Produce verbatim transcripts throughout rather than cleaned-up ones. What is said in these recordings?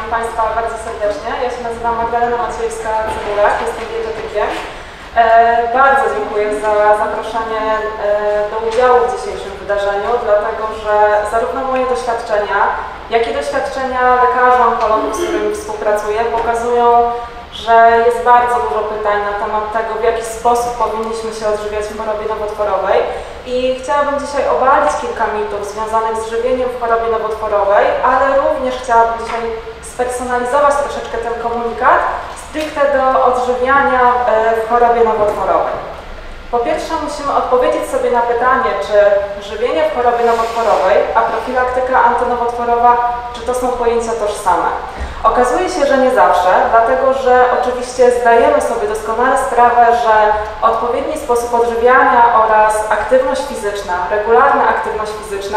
Witam Państwa bardzo serdecznie. Ja się nazywam Magdalena Maciejewska-Cebulak, jestem dietetykiem. E, bardzo dziękuję za zaproszenie e, do udziału w dzisiejszym wydarzeniu, dlatego że zarówno moje doświadczenia, jak i doświadczenia lekarzy onkologów, z którymi współpracuję, pokazują, że jest bardzo dużo pytań na temat tego, w jaki sposób powinniśmy się odżywiać w chorobie nowotworowej. I chciałabym dzisiaj obalić kilka mitów związanych z żywieniem w chorobie nowotworowej, ale również chciałabym dzisiaj spersonalizować troszeczkę ten komunikat stricte do odżywiania w chorobie nowotworowej. Po pierwsze musimy odpowiedzieć sobie na pytanie, czy żywienie w chorobie nowotworowej, a profilaktyka antynowotworowa, czy to są pojęcia tożsame. Okazuje się, że nie zawsze, dlatego że oczywiście zdajemy sobie doskonale sprawę, że odpowiedni sposób odżywiania oraz aktywność fizyczna, regularna aktywność fizyczna,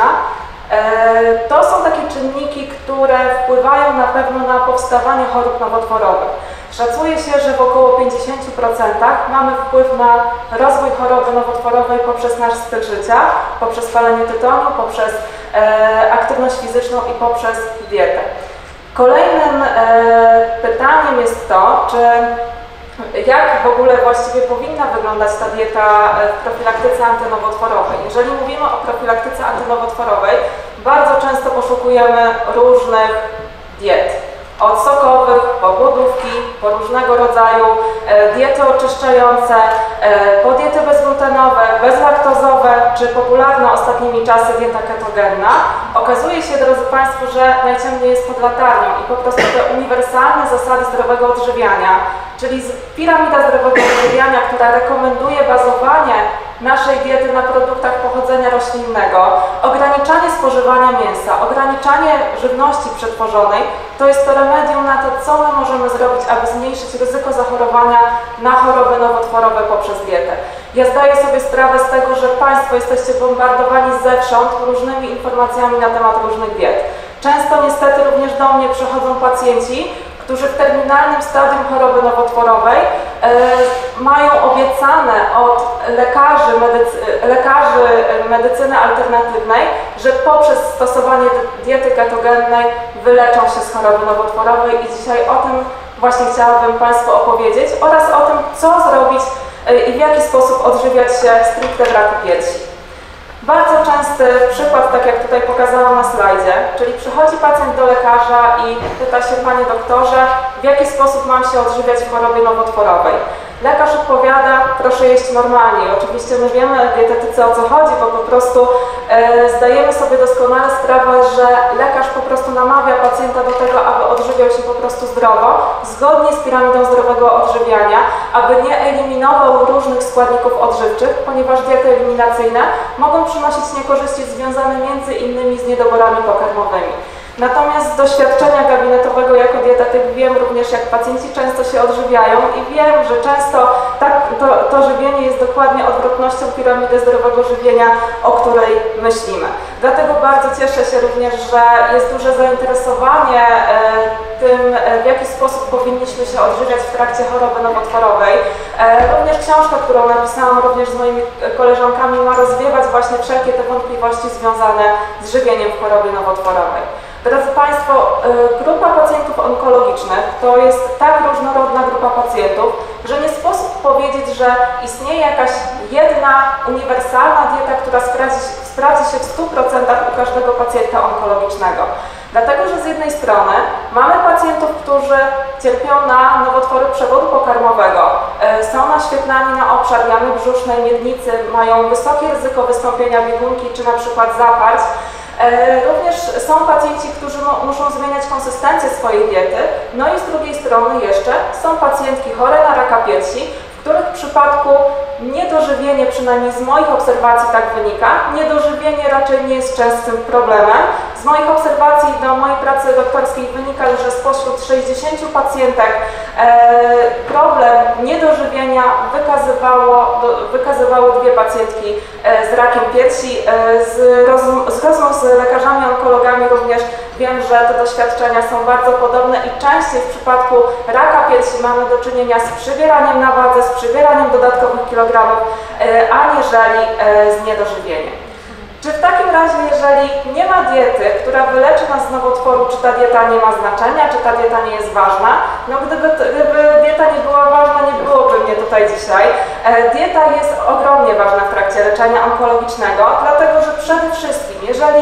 to są takie czynniki, które wpływają na pewno na powstawanie chorób nowotworowych. Szacuje się, że w około pięćdziesięciu procentach mamy wpływ na rozwój choroby nowotworowej poprzez nasz styl życia, poprzez palenie tytoniu, poprzez e, aktywność fizyczną i poprzez dietę. Kolejnym e, pytaniem jest to, czy jak w ogóle właściwie powinna wyglądać ta dieta w profilaktyce antynowotworowej. Jeżeli mówimy o profilaktyce antynowotworowej, bardzo często poszukujemy różnych diet. Od sokowych, po głodówki, po różnego rodzaju e, diety oczyszczające, e, po diety bezglutenowe, bezlaktozowe, czy popularna ostatnimi czasy dieta ketogenna. Okazuje się, drodzy Państwo, że najciemniej jest pod latarnią i po prostu te uniwersalne zasady zdrowego odżywiania, czyli piramida zdrowego odżywiania, która rekomenduje bazowanie naszej diety na produktach pochodzenia roślinnego, ograniczanie spożywania mięsa, ograniczanie żywności przetworzonej, to jest to remedium na to, co my możemy zrobić, aby zmniejszyć ryzyko zachorowania na choroby nowotworowe poprzez dietę. Ja zdaję sobie sprawę z tego, że Państwo jesteście bombardowani zewsząd różnymi informacjami na temat różnych diet. Często niestety również do mnie przychodzą pacjenci, którzy w terminalnym stadium choroby nowotworowej e, mają obiecane od lekarzy, medycy, lekarzy medycyny alternatywnej, że poprzez stosowanie diety ketogennej wyleczą się z choroby nowotworowej i dzisiaj o tym właśnie chciałabym Państwu opowiedzieć oraz o tym, co zrobić e, i w jaki sposób odżywiać się stricte w raku piersi. Bardzo częsty przykład, tak jak tutaj pokazałam na slajdzie, czyli przychodzi pacjent do lekarza i pyta się: panie doktorze, w jaki sposób mam się odżywiać w chorobie nowotworowej? Lekarz odpowiada: proszę jeść normalnie. Oczywiście my wiemy, dietetycy, o co chodzi, bo po prostu e, zdajemy sobie doskonale sprawę, że lekarz po prostu namawia pacjenta do tego, aby odżywiał się po prostu zdrowo, zgodnie z piramidą zdrowego odżywiania, aby nie eliminował różnych składników odżywczych, ponieważ diety eliminacyjne mogą przynosić niekorzyści związane między innymi z niedoborami pokarmowymi. Natomiast z doświadczenia gabinetowego jako dietetyk wiem również, jak pacjenci często się odżywiają i wiem, że często tak, to, to żywienie jest dokładnie odwrotnością piramidy zdrowego żywienia, o której myślimy. Dlatego bardzo cieszę się również, że jest duże zainteresowanie e, tym, e, w jaki sposób powinniśmy się odżywiać w trakcie choroby nowotworowej. E, również książka, którą napisałam również z moimi koleżankami, ma rozwiewać właśnie wszelkie te wątpliwości związane z żywieniem w chorobie nowotworowej. Drodzy Państwo, grupa pacjentów onkologicznych to jest tak różnorodna grupa pacjentów, że nie sposób powiedzieć, że istnieje jakaś jedna uniwersalna dieta, która sprawdzi, sprawdzi się w stu procentach u każdego pacjenta onkologicznego. Dlatego, że z jednej strony mamy pacjentów, którzy cierpią na nowotwory przewodu pokarmowego, są naświetlani na obszar jamy brzusznej, miednicy, mają wysokie ryzyko wystąpienia biegunki czy na przykład zaparć. Również są pacjenci, którzy muszą zmieniać konsystencję swojej diety, no i z drugiej strony jeszcze są pacjentki chore na raka piersi, w których przypadku niedożywienie, przynajmniej z moich obserwacji tak wynika, niedożywienie raczej nie jest częstym problemem. Z moich obserwacji do mojej pracy doktorskiej wynika, że spośród sześćdziesięciu pacjentek e, problem niedożywienia wykazywało, do, wykazywały dwie pacjentki e, z rakiem piersi. E, z, rozm z rozmów z lekarzami onkologami również wiem, że te doświadczenia są bardzo podobne i częściej w przypadku raka piersi mamy do czynienia z przybieraniem na wadze, z przybieraniem dodatkowych kilogramów, e, aniżeli e, z niedożywieniem. Czy w takim razie, jeżeli nie ma diety, która wyleczy nas z nowotworu, czy ta dieta nie ma znaczenia, czy ta dieta nie jest ważna? No gdyby, gdyby dieta nie była ważna, nie byłoby mnie tutaj dzisiaj. E, dieta jest ogromnie ważna w trakcie leczenia onkologicznego, dlatego że przede wszystkim, jeżeli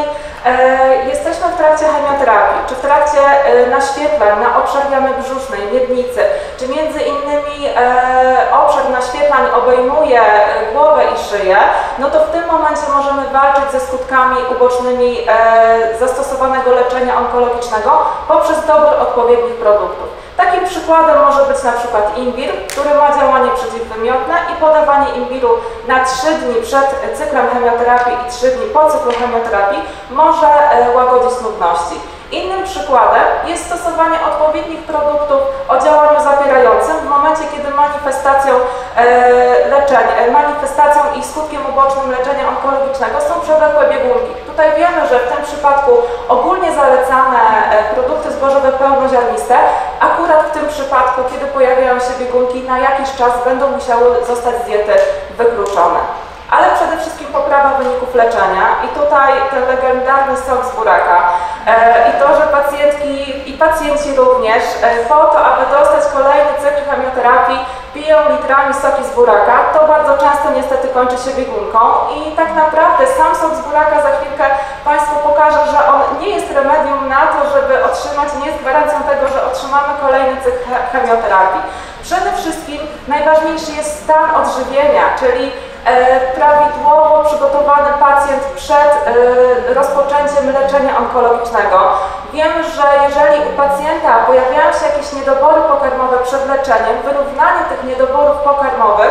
e, jesteśmy w trakcie chemioterapii, czy w trakcie e, naświetlań na obszar jamy brzusznej, miednicy, czy między innymi e, obszar naświetlań obejmuje głowę i szyję, no to w tym momencie możemy walczyć ze skutkami ubocznymi e, zastosowanego leczenia onkologicznego poprzez dobór odpowiednich produktów. Takim przykładem może być na przykład imbir, który ma działanie przeciwwymiotne i podawanie imbiru na trzy dni przed cyklem chemioterapii i trzy dni po cyklu chemioterapii może e, łagodzić nudności. Innym przykładem jest stosowanie odpowiednich produktów o działaniu zapierającym w momencie, kiedy manifestacją e, leczenia, manifestacją i skutkiem ubocznym leczenia onkologicznego są przewlekłe biegunki. Tutaj wiemy, że w tym przypadku ogólnie zalecane produkty zbożowe pełnoziarniste, akurat w tym przypadku, kiedy pojawiają się biegunki, na jakiś czas będą musiały zostać z diety wykluczone. Ale przede wszystkim poprawa wyników leczenia i tutaj ten legendarny sok z buraka e, i to, że pacjentki i pacjenci również e, po to, aby dostać kolejny cykl chemioterapii, piją litrami soki z buraka, to bardzo często niestety kończy się biegunką i tak naprawdę sam sok z buraka za chwilkę Państwu pokażę, że on nie jest remedium na to, żeby otrzymać, nie jest gwarancją tego, że otrzymamy kolejny cykl chemioterapii. Przede wszystkim najważniejszy jest stan odżywienia, czyli e, prawidłowo przygotowany pacjent przed e, rozpoczęciem leczenia onkologicznego. Wiemy, że jeżeli u pacjenta pojawiają się jakieś niedobory pokarmowe przed leczeniem, wyrównanie tych niedoborów pokarmowych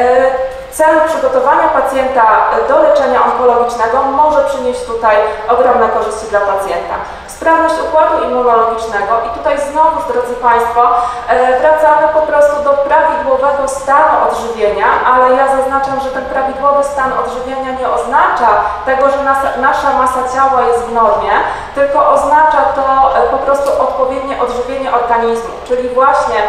e, w celu przygotowania pacjenta do leczenia onkologicznego może przynieść tutaj ogromne korzyści dla pacjenta. Sprawność układu immunologicznego i tutaj znowu, drodzy Państwo, wracamy po prostu do prawidłowego stanu odżywienia, ale ja zaznaczam, że ten prawidłowy stan odżywienia nie oznacza tego, że nasza masa ciała jest w normie, tylko oznacza to po prostu odpowiednie odżywienie organizmu, czyli właśnie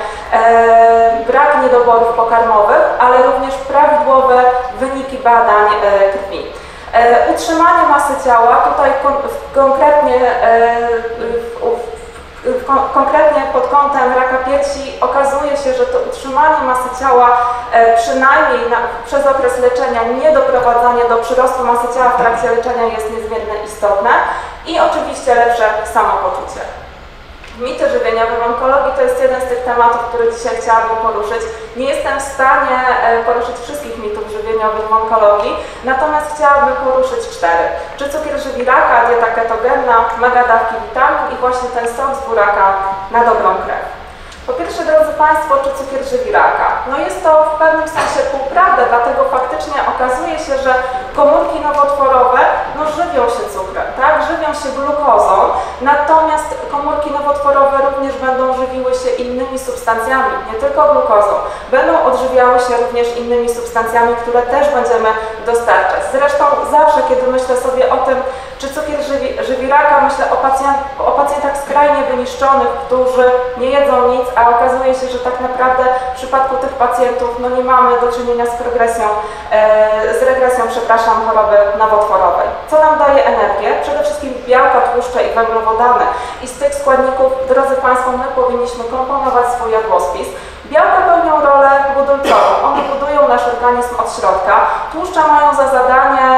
e, brak niedoborów pokarmowych, ale również prawidłowe wyniki badań e, krwi. E, utrzymanie masy ciała, tutaj kon, konkretnie, e, w, w, kon, konkretnie pod kątem raka piersi okazuje się, że to utrzymanie masy ciała e, przynajmniej na, przez okres leczenia, nie doprowadzanie do przyrostu masy ciała w trakcie leczenia jest niezmiernie istotne i oczywiście lepsze samopoczucie. Mity żywieniowe w onkologii to jest jeden z tych tematów, który dzisiaj chciałabym poruszyć. Nie jestem w stanie poruszyć wszystkich mitów żywieniowych w onkologii, natomiast chciałabym poruszyć cztery. Czy cukier żywi raka, dieta ketogenna, mega dawki witamin i właśnie ten sok z buraka na dobrą krew. Po pierwsze, drodzy Państwo, czy cukier żywi raka? No jest to w pewnym sensie półprawda, dlatego faktycznie okazuje się, że komórki nowotworowe no, żywią się cukrem, tak? Żywią się glukozą, natomiast komórki nowotworowe również będą żywiły się innymi substancjami, nie tylko glukozą. Będą odżywiały się również innymi substancjami, które też będziemy dostarczać. Zresztą zawsze, kiedy myślę sobie o tym, czy cukier żywi, żywi raka, myślę o, pacjent, o pacjentach skrajnie wyniszczonych, którzy nie jedzą nic, a okazuje się, że tak naprawdę w przypadku tych pacjentów no nie mamy do czynienia z progresją, e, z regresją, przepraszam, choroby nowotworowej. Co nam daje energię? Przede wszystkim białka, tłuszcze i węglowodany. I z tych składników, drodzy Państwo, my powinniśmy komponować swój jadłospis. Białka pełnią rolę budulcową, one budują nasz organizm od środka. Tłuszcze mają za zadanie,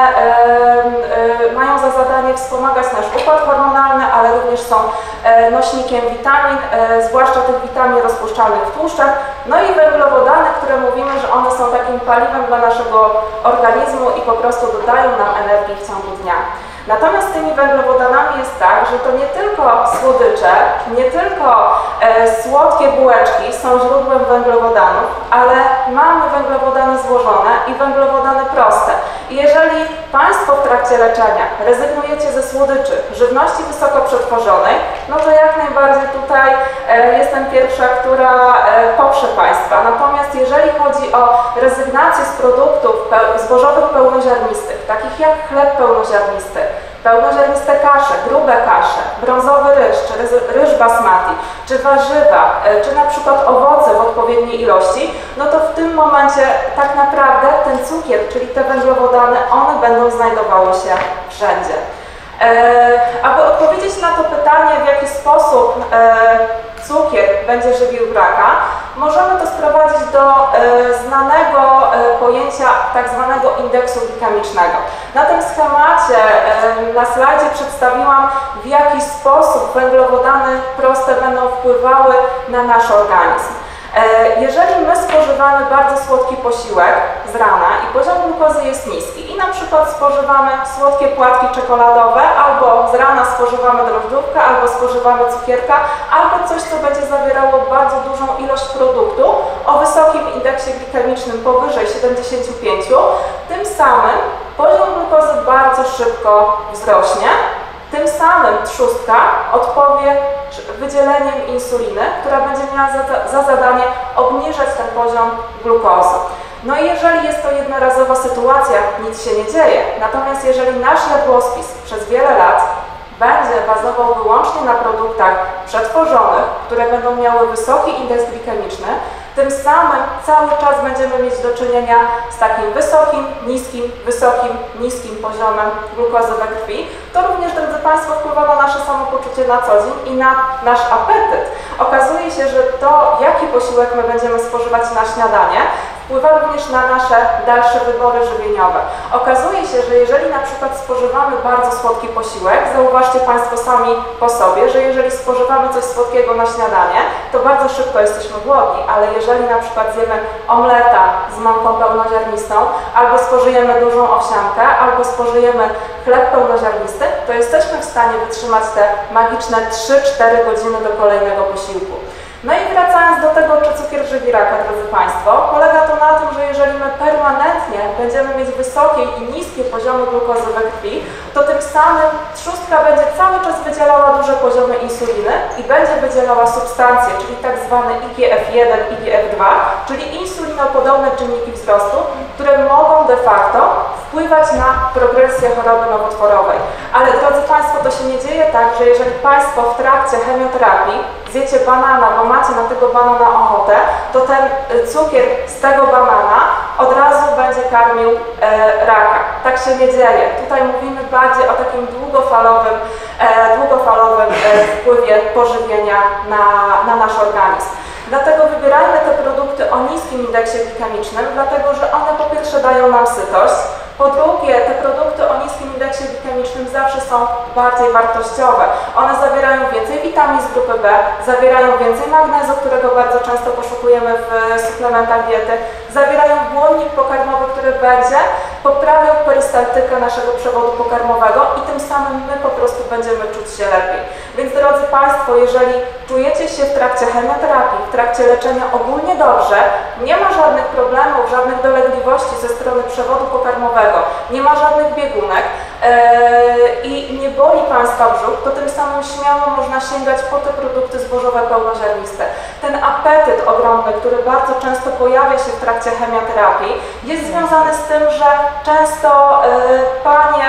e, e, mają za zadanie wspomagać nasz układ hormonalny, ale również są e, nośnikiem witamin, e, zwłaszcza tych witamin rozpuszczalnych w tłuszczach. No i węglowodany, które mówimy, że one są takim paliwem dla naszego organizmu i po prostu dodają nam energii w ciągu dnia. Natomiast z tymi węglowodanami jest tak, że to nie tylko słodycze, nie tylko e, słodkie bułeczki są źródłem węglowodanów, ale mamy węglowodany złożone i węglowodany proste. I jeżeli Państwo w trakcie leczenia rezygnujecie ze słodyczy, żywności wysoko przetworzonej, no to jak najbardziej tutaj e, jestem pierwsza, która e, poprze Państwa. Natomiast jeżeli chodzi o rezygnację z produktów peł zbożowych pełnoziarnistych, takich jak chleb pełnoziarnisty, pełnoziarniste kasze, grube kasze, brązowy ryż, czy ryż, ryż basmati, czy warzywa, czy na przykład owoce w odpowiedniej ilości, no to w tym momencie tak naprawdę ten cukier, czyli te węglowodany, one będą znajdowały się wszędzie. E, aby odpowiedzieć na to pytanie, w jaki sposób e, cukier będzie żywił raka, możemy to sprowadzić do e, znanego e, pojęcia tak zwanego indeksu glikemicznego. Na tym schemacie e, na slajdzie przedstawiłam, w jaki sposób węglowodany proste będą wpływały na nasz organizm. Jeżeli my spożywamy bardzo słodki posiłek z rana i poziom glukozy jest niski i na przykład spożywamy słodkie płatki czekoladowe, albo z rana spożywamy drożdżówkę, albo spożywamy cukierka, albo coś, co będzie zawierało bardzo dużą ilość produktu o wysokim indeksie glikemicznym powyżej siedemdziesięciu pięciu, tym samym poziom glukozy bardzo szybko wzrośnie. Tym samym trzustka odpowie wydzieleniem insuliny, która będzie miała za, za zadanie obniżać ten poziom glukozy. No i jeżeli jest to jednorazowa sytuacja, nic się nie dzieje. Natomiast jeżeli nasz jadłospis przez wiele lat będzie bazował wyłącznie na produktach przetworzonych, które będą miały wysoki indeks glikemiczny, tym samym cały czas będziemy mieć do czynienia z takim wysokim, niskim, wysokim, niskim poziomem glukozy we krwi. To również, drodzy Państwo, wpływa na nasze samopoczucie na co dzień i na nasz apetyt. Okazuje się, że to, jaki posiłek my będziemy spożywać na śniadanie, wpływa również na nasze dalsze wybory żywieniowe. Okazuje się, że jeżeli na przykład spożywamy bardzo słodki posiłek, zauważcie Państwo sami po sobie, że jeżeli spożywamy coś słodkiego na śniadanie, to bardzo szybko jesteśmy głodni, ale jeżeli na przykład zjemy omleta z mąką pełnoziarnistą, albo spożyjemy dużą owsiankę, albo spożyjemy chleb pełnoziarnisty, to jesteśmy w stanie wytrzymać te magiczne trzy cztery godziny do kolejnego posiłku. No i wracając do tego, czy cukier żywi raka, drodzy Państwo, polega to na tym, że jeżeli my permanentnie będziemy mieć wysokie i niskie poziomy glukozy we krwi, to tym samym trzustka będzie cały czas wydzielała duże poziomy insuliny i będzie wydzielała substancje, czyli tak zwane I G F jeden, I G F dwa, czyli insulinopodobne czynniki wzrostu, które mogą de facto wpływać na progresję choroby nowotworowej. Ale drodzy Państwo, to się nie dzieje tak, że jeżeli Państwo w trakcie chemioterapii zjecie banana, bo macie na tego banana ochotę, to ten cukier z tego banana od razu będzie karmił e, raka. Tak się nie dzieje. Tutaj mówimy bardziej o takim długofalowym, e, długofalowym e, wpływie pożywienia na, na nasz organizm. Dlatego wybierajmy te produkty o niskim indeksie glikemicznym, dlatego że one po pierwsze dają nam sytość, po drugie te produkty o niskim indeksie glikemicznym zawsze są bardziej wartościowe. One zawierają więcej witamin z grupy B, zawierają więcej magnezu, którego bardzo często poszukujemy w suplementach diety, zawierają błonnik pokarmowy, który będzie poprawiał perystaltykę naszego przewodu pokarmowego i tym samym my po prostu będziemy czuć się lepiej. Więc drodzy Państwo, jeżeli czujecie się w trakcie chemioterapii, w trakcie leczenia ogólnie dobrze, nie ma żadnych problemów, żadnych dolegliwości ze strony przewodu pokarmowego, nie ma żadnych biegunek yy, i nie boli Państwa brzuch, to tym samym śmiało można sięgać po te produkty zbożowe pełnoziarniste. Ten apetyt ogromny, który bardzo często pojawia się w trakcie chemioterapii, jest związany z tym, że często yy, panie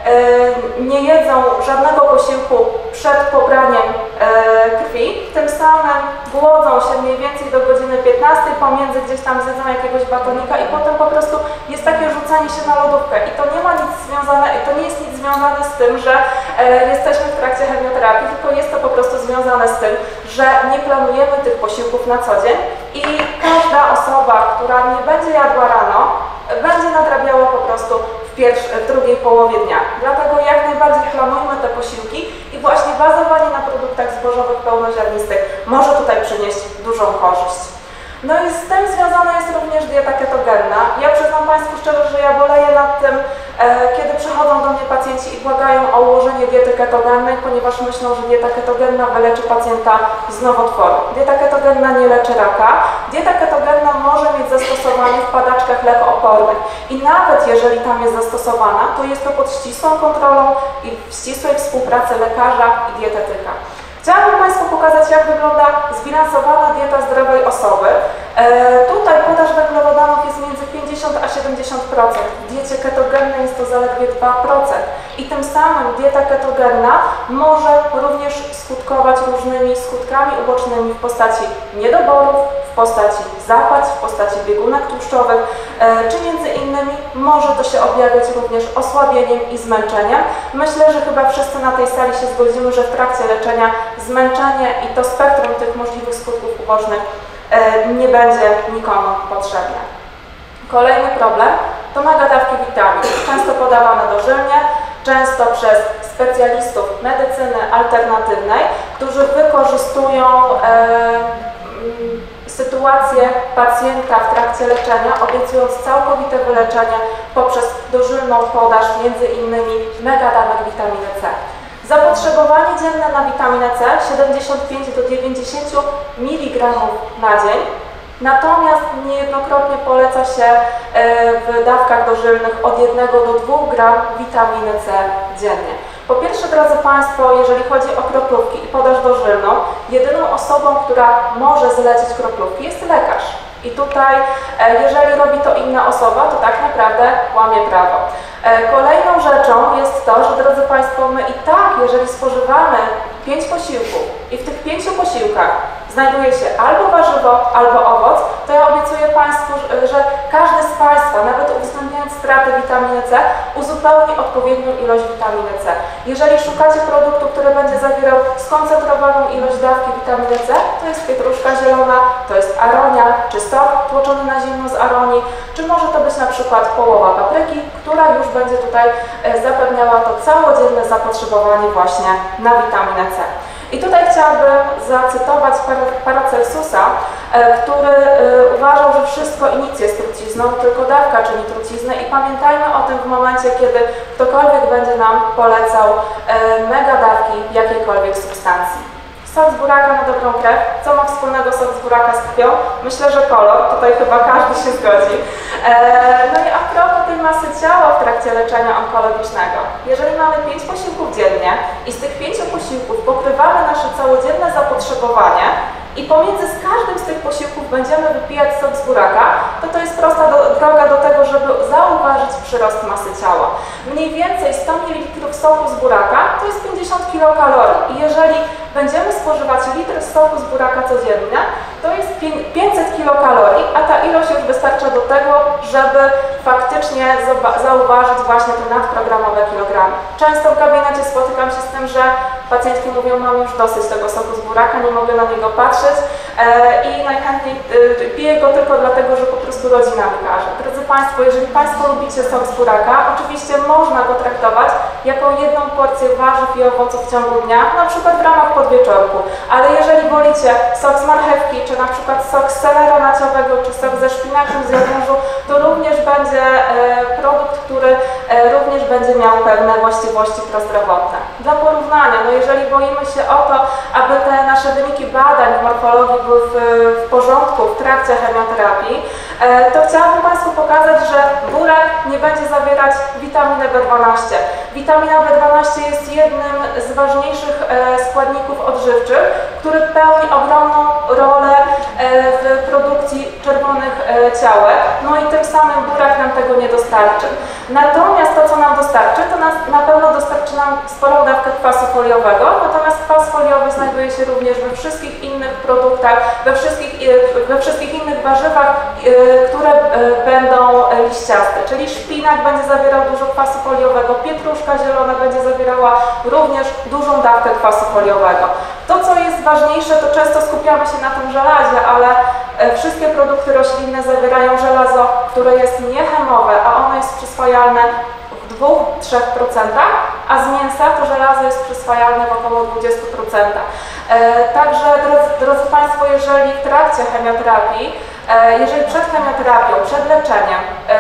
yy, nie jedzą żadnego posiłku przed pobraniem yy, krwi, tym samym głodzą się mniej więcej do godziny piętnastej, pomiędzy gdzieś tam zjedzą jakiegoś batonika i potem po prostu jest takie rzucanie się na lodówkę i to nie ma nic związane, to nie jest nic związane z tym, że e, jesteśmy w trakcie chemioterapii, tylko jest to po prostu związane z tym, że nie planujemy tych posiłków na co dzień i każda osoba, która nie będzie jadła rano, będzie nadrabiała po prostu w, pierwszy, w drugiej połowie dnia. Dlatego jak najbardziej planujmy te posiłki i właśnie bazowanie na produktach zbożowych pełnoziarnistych może tutaj przynieść dużą korzyść. No i z tym związana jest również dieta ketogenna. Ja przyznam Państwu szczerze, że ja boleję nad tym, e, kiedy przychodzą do mnie pacjenci i błagają o ułożenie diety ketogennej, ponieważ myślą, że dieta ketogenna wyleczy pacjenta z nowotworu. Dieta ketogenna nie leczy raka. Dieta ketogenna może mieć zastosowanie w padaczkach lekoopornych i nawet jeżeli tam jest zastosowana, to jest to pod ścisłą kontrolą i w ścisłej współpracy lekarza i dietetyka. Chciałabym Państwu pokazać, jak wygląda zbilansowana dieta zdrowej osoby. E, tutaj podaż węglowodanów jest między pięćdziesiąt a siedemdziesiąt procent. W diecie ketogennej jest to zaledwie dwa procent. I tym samym dieta ketogenna może również również skutkować różnymi skutkami ubocznymi w postaci niedoborów, w postaci zapaść, w postaci biegunek tłuszczowych, czy między innymi może to się objawiać również osłabieniem i zmęczeniem. Myślę, że chyba wszyscy na tej sali się zgodzimy, że w trakcie leczenia zmęczenie i to spektrum tych możliwych skutków ubocznych nie będzie nikomu potrzebne. Kolejny problem to megadawki witamin, często podawane dożylnie, często przez specjalistów medycyny alternatywnej, którzy wykorzystują e, sytuację pacjenta w trakcie leczenia, obiecując całkowite wyleczenie poprzez dożylną podaż między innymi megadawek witaminy C. Zapotrzebowanie dzienne na witaminę C siedemdziesiąt pięć do dziewięćdziesięciu miligramów na dzień. Natomiast niejednokrotnie poleca się w dawkach dożylnych od jednego do dwóch gramów witaminy C dziennie. Po pierwsze, drodzy Państwo, jeżeli chodzi o kroplówki i podaż dożylną, jedyną osobą, która może zlecić kroplówki, jest lekarz. I tutaj, jeżeli robi to inna osoba, to tak naprawdę łamie prawo. Kolejną rzeczą jest to, że drodzy Państwo, my i tak, jeżeli spożywamy pięć posiłków i w tych pięciu posiłkach znajduje się albo warzywo, albo owoc, to ja obiecuję Państwu, że każdy z Państwa, nawet uwzględniając straty witaminy C, uzupełni odpowiednią ilość witaminy C. Jeżeli szukacie produktu, który będzie zawierał skoncentrowaną ilość dawki witaminy C, to jest pietruszka zielona, to jest aronia, czy sok tłoczony na zimno z aronii, czy może to być na przykład połowa papryki, która już będzie tutaj zapewniała to całodzienne zapotrzebowanie właśnie na witaminę C. I tutaj chciałabym zacytować Paracelsusa, który uważał, że wszystko nic jest trucizną, tylko dawka czyni truciznę i pamiętajmy o tym w momencie, kiedy ktokolwiek będzie nam polecał mega dawki jakiejkolwiek substancji. Sok z buraka na dobrą krew. Co ma wspólnego sok z buraka z krwią? Myślę, że kolor. Tutaj chyba każdy się zgodzi. No i a propos tej masy ciała w trakcie leczenia onkologicznego. Jeżeli mamy pięć posiłków dziennie i z tych pięciu posiłków pokrywamy nasze całodzienne zapotrzebowanie i pomiędzy z każdym z tych posiłków będziemy wypijać sok z buraka, to to jest prosta do, droga do tego, żeby zauważyć przyrost masy ciała. Mniej więcej sto mililitrów soku z buraka to jest pięćdziesiąt kilokalorii i jeżeli będziemy spożywać litr soku z buraka codziennie, to jest pięćset kilokalorii, a ta ilość już wystarcza do tego, żeby faktycznie zauważyć właśnie te nadprogramowe kilogramy. Często w gabinecie spotykam się z tym, że pacjentki mówią, mam już dosyć tego soku z buraka, nie mogę na niego patrzeć e, i najchętniej e, piję go tylko dlatego, że po prostu rodzina mi każe. Drodzy Państwo, jeżeli Państwo lubicie sok z buraka, oczywiście można go traktować jako jedną porcję warzyw i owoców w ciągu dnia, na przykład w ramach podwieczorku, ale jeżeli wolicie sok z marchewki, czy na przykład sok z selera naciowego, czy sok ze szpinaku, z jarmużu, to również będzie e, produkt, który e, również będzie miał pewne właściwości prozdrowotne. Dla porównania, no jeżeli boimy się o to, aby te nasze wyniki badań w morfologii były w, w porządku w trakcie chemioterapii, e, to chciałabym Państwu pokazać, że burak nie będzie zawierać witaminy B dwanaście. Witamina B dwanaście jest jednym z ważniejszych e, składników odżywczych, który pełni ogromną rolę e, w produkcji czerwonych e, ciałek, no i tym samym burak nam tego nie dostarczy. Natomiast to, co nam dostarczy, to nas, na pewno dostarczy nam sporą dawkę kwasu foliowego, natomiast kwas foliowy znajduje się również we wszystkich innych produktach, we wszystkich, we wszystkich innych warzywach, które będą liściaste, czyli szpinak będzie zawierał dużo kwasu foliowego, pietruszka zielona będzie zawierała również dużą dawkę kwasu foliowego. To, co jest ważniejsze, to często skupiamy się na tym żelazie, ale wszystkie produkty roślinne zawierają żelazo, które jest niechemowe, a ono jest przyswajalne w dwóch do trzech procentach, a z mięsa to żelazo jest przyswajalne w około dwudziestu procentach. E, także, drodzy, drodzy Państwo, jeżeli w trakcie chemioterapii, e, jeżeli przed chemioterapią, przed leczeniem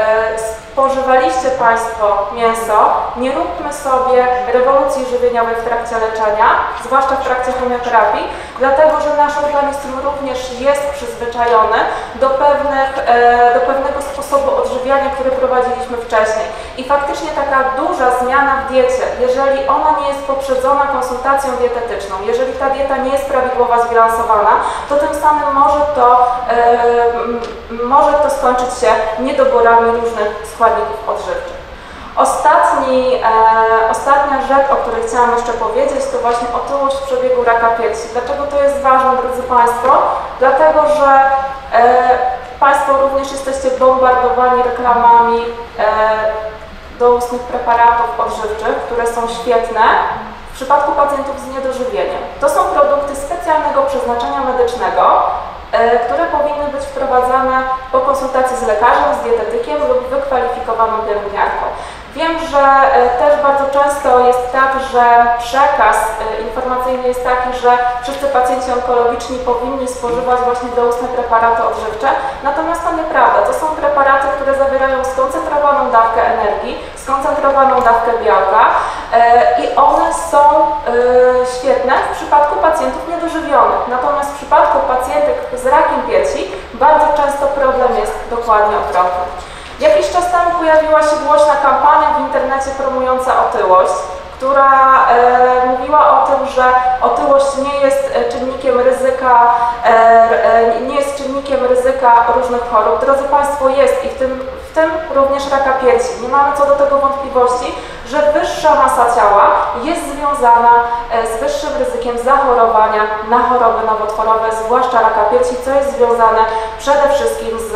e, spożywaliście Państwo mięso, nie róbmy sobie rewolucji żywieniowej w trakcie leczenia, zwłaszcza w trakcie chemioterapii, dlatego że nasz organizm również jest przyzwyczajony do, pewnych, e, do pewnego sposobu odżywiania, który prowadziliśmy wcześniej. I faktycznie taka duża zmiana w diecie, jeżeli ona nie jest poprzedzona konsultacją dietetyczną, jeżeli ta dieta nie jest prawidłowa, zbilansowana, to tym samym może to, e, może to skończyć się niedoborami różnych składników odżywczych. Ostatni, e, ostatnia rzecz, o której chciałam jeszcze powiedzieć, to właśnie otyłość w przebiegu raka piersi. Dlaczego to jest ważne, drodzy Państwo? Dlatego, że e, Państwo również jesteście bombardowani reklamami e, doustnych preparatów odżywczych, które są świetne w przypadku pacjentów z niedożywieniem. To są produkty specjalnego przeznaczenia medycznego, e, które powinny być wprowadzane po konsultacji z lekarzem, z dietetykiem lub wykwalifikowaną pielęgniarką. Wiem, że też bardzo często jest tak, że przekaz informacyjny jest taki, że wszyscy pacjenci onkologiczni powinni spożywać właśnie doustne preparaty odżywcze, natomiast to nieprawda. To są preparaty, które zawierają skoncentrowaną dawkę energii, skoncentrowaną dawkę białka i one są świetne w przypadku pacjentów niedożywionych. Natomiast w przypadku pacjentek z rakiem piersi bardzo często problem jest dokładnie odwrotny. Jakiś czas temu pojawiła się głośna kampania w internecie promująca otyłość, która e, mówiła o tym, że otyłość nie jest czynnikiem ryzyka, e, e, nie jest czynnikiem ryzyka różnych chorób. Drodzy Państwo, jest i w tym, w tym również raka piersi. Nie mamy co do tego wątpliwości, że wyższa masa ciała jest związana z wyższym ryzykiem zachorowania na choroby nowotworowe, zwłaszcza raka piersi, co jest związane przede wszystkim z,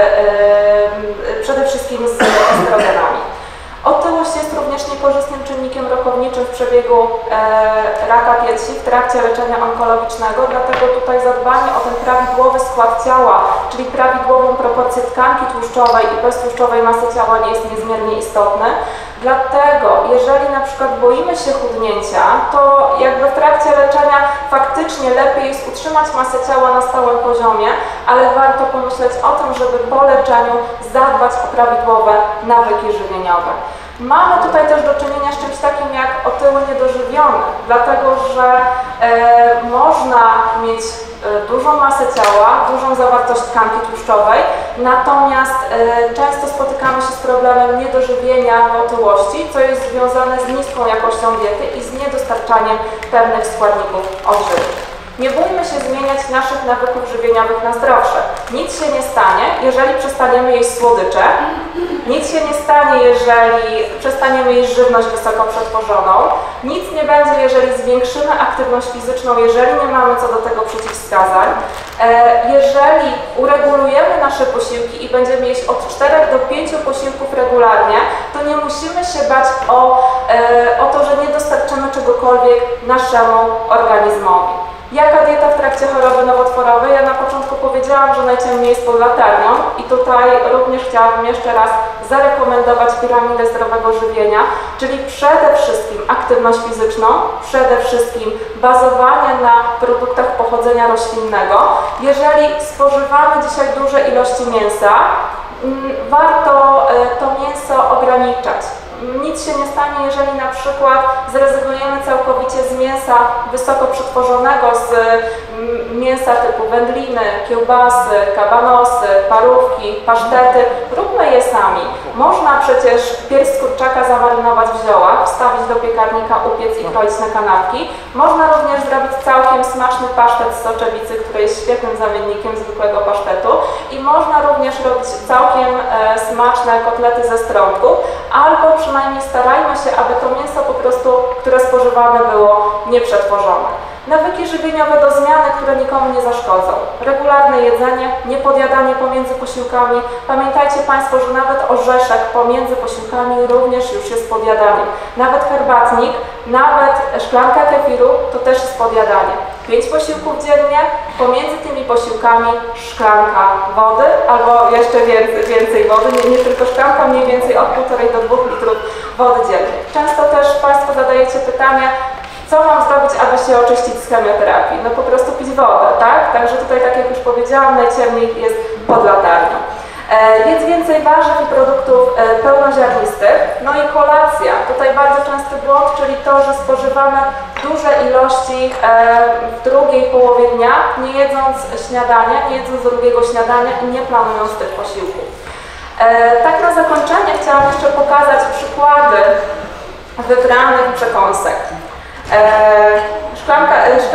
e, przede wszystkim z estrogenami. Otyłość jest również niekorzystnym czynnikiem rokowniczym w przebiegu e, raka piersi w trakcie leczenia onkologicznego, dlatego tutaj zadbanie o ten prawidłowy skład ciała, czyli prawidłową proporcję tkanki tłuszczowej i beztłuszczowej masy ciała nie jest niezmiernie istotny. Dlatego, jeżeli na przykład boimy się chudnięcia, to jakby w trakcie leczenia faktycznie lepiej jest utrzymać masę ciała na stałym poziomie, ale warto pomyśleć o tym, żeby po leczeniu zadbać o prawidłowe nawyki żywieniowe. Mamy tutaj też do czynienia z czymś takim jak otyły niedożywiony, dlatego że e, można mieć e, dużą masę ciała, dużą zawartość tkanki tłuszczowej, natomiast e, często spotykamy się z problemem niedożywienia w otyłości, co jest związane z niską jakością diety i z niedostarczaniem pewnych składników odżywczych. Nie bójmy się zmieniać naszych nawyków żywieniowych na zdrowsze. Nic się nie stanie, jeżeli przestaniemy jeść słodycze. Nic się nie stanie, jeżeli przestaniemy jeść żywność wysoko przetworzoną. Nic nie będzie, jeżeli zwiększymy aktywność fizyczną, jeżeli nie mamy co do tego przeciwwskazań. Jeżeli uregulujemy nasze posiłki i będziemy jeść od czterech do pięciu posiłków regularnie, to nie musimy się bać o, o to, że nie dostarczymy czegokolwiek naszemu organizmowi. Jaka dieta w trakcie choroby nowotworowej? Ja na początku powiedziałam, że najciemniej jest pod latarnią i tutaj również chciałabym jeszcze raz zarekomendować piramidę zdrowego żywienia, czyli przede wszystkim aktywność fizyczną, przede wszystkim bazowanie na produktach pochodzenia roślinnego. Jeżeli spożywamy dzisiaj duże ilości mięsa, warto to mięso ograniczać. Nic się nie stanie, jeżeli na przykład zrezygnujemy całkowicie z mięsa wysoko przetworzonego, z mięsa typu wędliny, kiełbasy, kabanosy, parówki, pasztety. Róbmy je sami. Można przecież pierś z kurczaka zamarynować w ziołach, wstawić do piekarnika, upiec i kroić na kanapki. Można również zrobić całkiem smaczny pasztet z soczewicy, który jest świetnym zamiennikiem zwykłego pasztetu. I można również robić całkiem e, smaczne kotlety ze strątków, albo przynajmniej starajmy się, aby to mięso po prostu, które spożywamy, było nieprzetworzone. Nawyki żywieniowe do zmiany, które nikomu nie zaszkodzą. Regularne jedzenie, niepodjadanie pomiędzy posiłkami. Pamiętajcie Państwo, że nawet orzeszek pomiędzy posiłkami również już jest podjadaniem. Nawet herbatnik, nawet szklanka kefiru to też jest podjadanie. Pięć posiłków dziennie, pomiędzy tymi posiłkami szklanka wody albo jeszcze więcej, więcej wody, nie, nie tylko szklanka, mniej więcej od półtorej do dwóch litrów wody dziennie. Często też Państwo zadajecie pytanie, co mam zrobić, aby się oczyścić z chemioterapii? No po prostu pić wodę, tak? Także tutaj, tak jak już powiedziałam, najciemniej jest pod latarnią. E, jedz więcej warzyw i produktów e, pełnoziarnistych. No i kolacja. Tutaj bardzo częsty błąd, czyli to, że spożywamy duże ilości e, w drugiej połowie dnia, nie jedząc śniadania, nie jedząc drugiego śniadania i nie planując tych posiłków. E, tak na zakończenie chciałam jeszcze pokazać przykłady wybranych przekąsek. E, szklanka, szklanka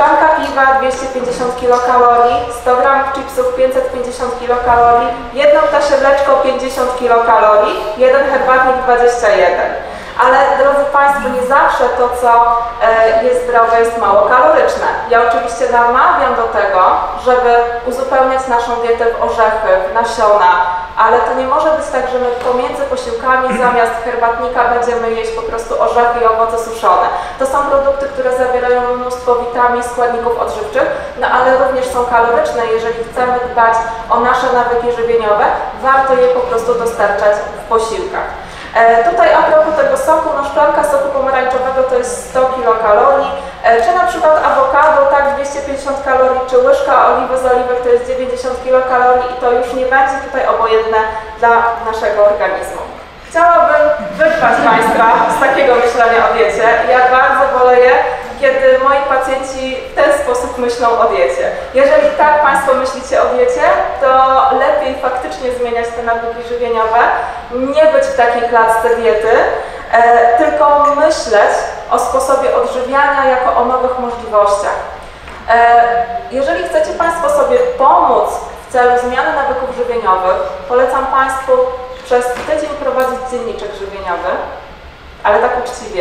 piwa dwieście pięćdziesiąt kilokalorii, sto gramów chipsów pięćset pięćdziesiąt kilokalorii, jedną taszę mleczko pięćdziesiąt kilokalorii, jeden herbatnik dwadzieścia jeden. Ale drodzy Państwo, nie zawsze to, co jest zdrowe, jest mało kaloryczne. Ja oczywiście namawiam do tego, żeby uzupełniać naszą dietę w orzechy, w nasiona, ale to nie może być tak, że my pomiędzy posiłkami zamiast herbatnika będziemy jeść po prostu orzechy i owoce suszone. To są produkty, które zawierają mnóstwo witamin, składników odżywczych, no ale również są kaloryczne. Jeżeli chcemy dbać o nasze nawyki żywieniowe, warto je po prostu dostarczać w posiłkach. E, tutaj a propos tego soku, no szklanka soku pomarańczowego to jest sto kilokalorii, e, czy na przykład awokado, tak, dwieście pięćdziesiąt kalorii, czy łyżka oliwy z oliwek to jest dziewięćdziesiąt kilokalorii i to już nie będzie tutaj obojętne dla naszego organizmu. Chciałabym wytrwać Państwa z takiego myślenia o diecie. Ja bardzo boleję, kiedy moi pacjenci w ten sposób myślą o diecie. Jeżeli tak Państwo myślicie o diecie, to lepiej faktycznie zmieniać te nawyki żywieniowe, nie być w takiej klatce diety, e, tylko myśleć o sposobie odżywiania jako o nowych możliwościach. E, jeżeli chcecie Państwo sobie pomóc w celu zmiany nawyków żywieniowych, polecam Państwu przez tydzień prowadzić dzienniczek żywieniowy, ale tak uczciwie,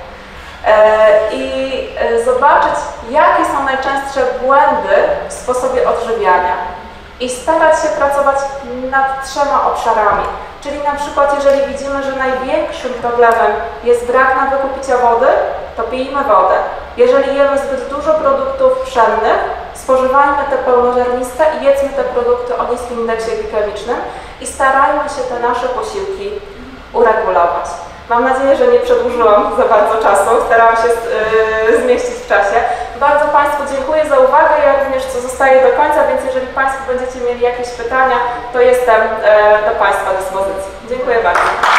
i zobaczyć, jakie są najczęstsze błędy w sposobie odżywiania i starać się pracować nad trzema obszarami. Czyli na przykład, jeżeli widzimy, że największym problemem jest brak nawyku picia wody, to pijmy wodę. Jeżeli jemy zbyt dużo produktów pszennych, spożywajmy te pełnoziarniste i jedzmy te produkty o niskim indeksie glikemicznym i starajmy się te nasze posiłki uregulować. Mam nadzieję, że nie przedłużyłam za bardzo czasu, starałam się yy, zmieścić w czasie. Bardzo Państwu dziękuję za uwagę, ja również co zostaję do końca, więc jeżeli Państwo będziecie mieli jakieś pytania, to jestem yy, do Państwa dyspozycji. Dziękuję bardzo.